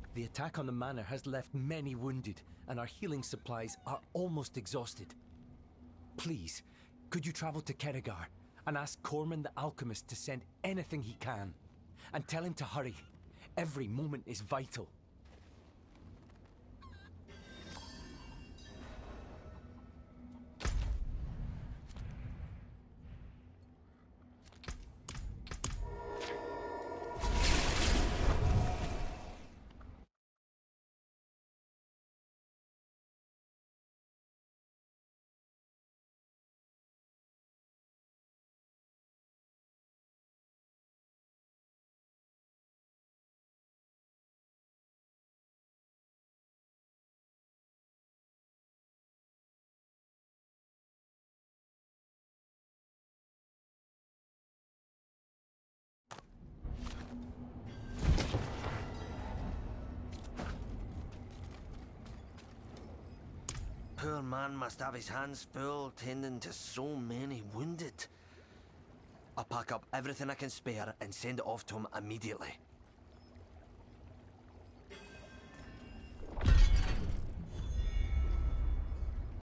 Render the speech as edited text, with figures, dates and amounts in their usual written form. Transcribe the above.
The attack on the manor has left many wounded, and our healing supplies are almost exhausted. Please, could you travel to Keregar and ask Corman the Alchemist to send anything he can? And tell him to hurry. Every moment is vital. Poor man must have his hands full tending to so many wounded. I'll pack up everything I can spare and send it off to him immediately.